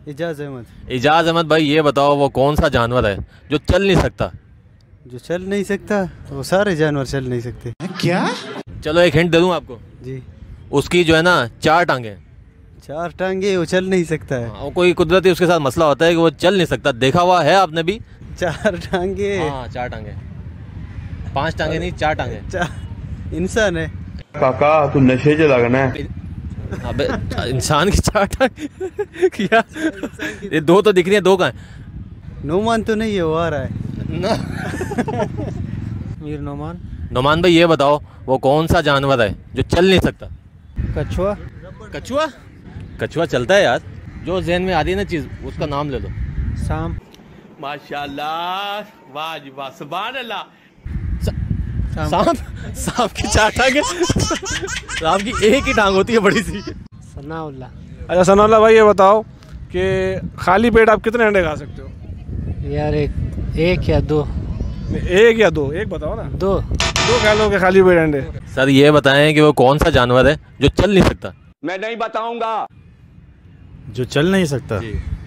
इजाज अहमद। इजाज अहमद भाई ये बताओ वो कौन सा जानवर है जो चल नहीं सकता? जो चल नहीं सकता वो सारे जानवर चल नहीं सकते। क्या? चलो एक हिंट दे दूं आपको। जी। उसकी जो है ना 4 टांगे। 4 टांगे, वो चल नहीं सकता है। हाँ, कोई कुदरती उसके साथ मसला होता है कि वो चल नहीं सकता। देखा हुआ है आपने भी? 4 टांगे। हाँ 4 टांगे, 5 टांगे नहीं, 4 टांगे। इंसान है। काका तू नशे च लगना है। अबे इंसान की 4 टांगे क्या? ये 2 तो दिख रही है, 2 कहाँ है? नोमान तो नहीं है, वो आ रहा है ना। मीर नोमान। नोमान भाई ये बताओ वो कौन सा जानवर है जो चल नहीं सकता? कछुआ। कछुआ? कछुआ चलता है यार। जो ज़हन में आ रही है ना चीज़ उसका नाम ले लो। सांप। माशाल्लाह, वाह जी वाह, सुभान अल्लाह। सांप? सांप की 4 टांगे? सांप की एक ही टांग होती है बड़ी सी। सनाउल्लाह। अच्छा सनाउल्लाह भाई ये बताओ कि खाली पेट आप कितने अंडे खा सकते हो? यार एक या 2। 1 या 2? एक बताओ ना। 2 खा लोगे खाली पेट अंडे? सर ये बताएं कि वो कौन सा जानवर है जो चल नहीं सकता? मैं नहीं बताऊंगा। जो चल नहीं सकता?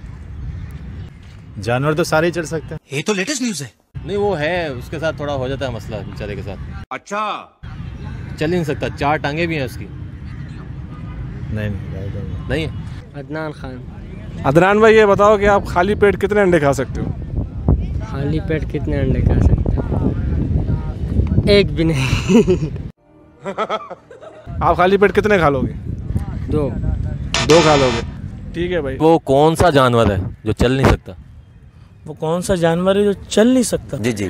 जानवर तो सारे ही चल सकते हैं। ये तो लेटेस्ट न्यूज़ है। नहीं वो है, उसके साथ थोड़ा हो जाता है मसला बेचारे के साथ। अच्छा, चल नहीं सकता, 4 टांगे भी हैं उसकी। नहीं है। अदनान खान। अदनान भाई ये बताओ कि आप खाली पेट कितने अंडे खा सकते हो? खाली पेट कितने अंडे खा सकते हैं? एक भी नहीं। आप खाली पेट कितने खा लोगे? 2 खा लोगे, ठीक है भाई। वो कौन सा जानवर है जो चल नहीं सकता? वो कौन सा जानवर है जो चल नहीं सकता? जी।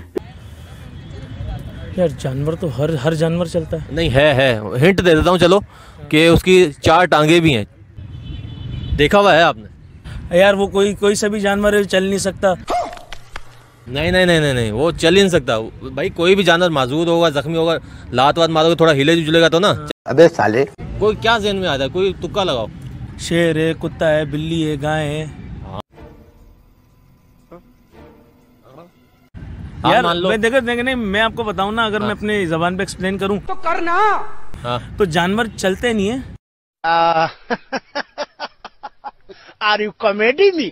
यार जानवर तो हर जानवर चलता है। नहीं है। हिंट दे देता हूँ चलो कि उसकी 4 टांगे भी हैं। देखा हुआ है आपने? यार वो कोई सा भी जानवर है जो चल नहीं सकता। नहीं, वो चल ही नहीं सकता भाई। कोई भी जानवर माजूद होगा, जख्मी होगा, लात वात मारोगे, थोड़ा हिले जुलेगा तो ना। अबे साले, कोई क्या ज़हन में आता है? कोई तुक्का लगाओ। शेर है, कुत्ता है, बिल्ली है, गाय है। यार मान लो। देखो नहीं, मैं आपको बताऊं ना, अगर मैं अपने जबान पे एक्सप्लेन करूं तो करना। हाँ। तो जानवर चलते नहीं है। Are you comedy me?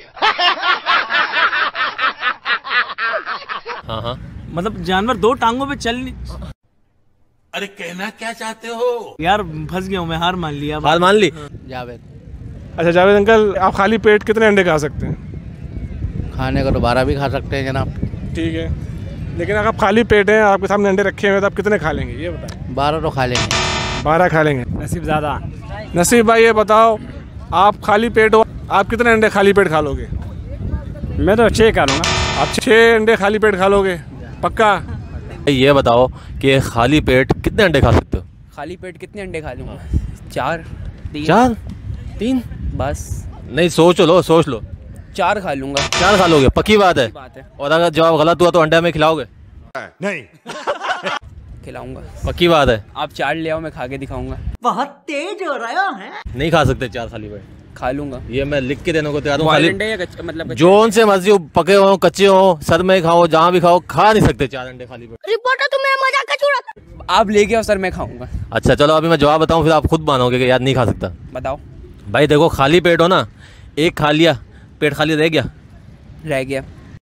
हाँ। मतलब जानवर 2 टांगों पे चल नहीं। अरे कहना क्या चाहते हो? यार फंस गया हूँ मैं, हार मान लिया। हार मान ली? जावेद। अच्छा जावेद अंकल, आप खाली पेट कितने अंडे खा सकते हैं? खाने को तो 12 भी खा सकते हैं जनाब। ठीक है, लेकिन अगर आप खाली पेट हैं, आपके सामने अंडे रखे हुए हैं, तो आप कितने खा लेंगे ये बताएं? 12 तो खा लेंगे। 12 खा लेंगे। नसीब ज़्यादा। नसीब भाई ये बताओ, आप खाली पेट हो, आप कितने अंडे खाली पेट खा लोगे? मैं तो 6 खा लूँगा। आप 6 अंडे खाली पेट खा लोगे पक्का? ये बताओ कि खाली पेट कितने अंडे खा सकते हो? खाली पेट कितने अंडे खा लूँगा? 4 3 बस। नहीं सोच लो। 4 खा लूँगा। 4 खा लोगे? पक्की बात है? बात है। और अगर जवाब गलत हुआ तो अंडे में खिलाओगे? नहीं। खिलाऊंगा। पक्की बात है? आप 4 ले आओ, मैं खा के दिखाऊंगा। बहुत तेज हो रहा है। नहीं खा सकते 4 खाली पेट। खा लूंगा। ये मैं लिख के देने को तैयार हूँ। बॉइल्ड अंडे या कच्चे? मतलब जोन से मर्जी हो, पके हो, कच्चे हो, सर में खाओ, जहाँ भी खाओ, खा नहीं सकते 4 अंडे खाली पेट। रिपोर्टर तुम मेरा मजाक का छुड़ा। आप लेके आओ सर, मैं खाऊंगा। अच्छा चलो अभी मैं जवाब बताऊँ, फिर आप खुद मानोगे कि यार नहीं खा सकता। बताओ। भाई देखो खाली पेट हो ना, 1 खा लिया, पेट खाली रह गया? रह गया।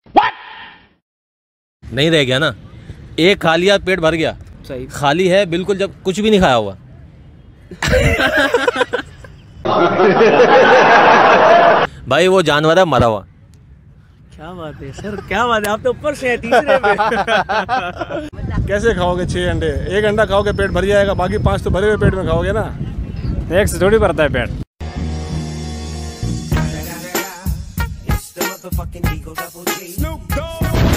नहीं रह गया ना, 1 खा लिया, पेट भर गया। सही। खाली है बिल्कुल, जब कुछ भी नहीं खाया हुआ। भाई वो जानवर है मरा हुआ। क्या बात है सर, क्या बात है, आप तो ऊपर से हैं, तीसरे पे। कैसे खाओगे 6 अंडे? 1 अंडा खाओगे पेट भर जाएगा, बाकी 5 तो भरे हुए पेट में खाओगे ना। 1 से थोड़ी भरता है पेट। It's the motherfucking Eagle Double G. Snoop Dogg.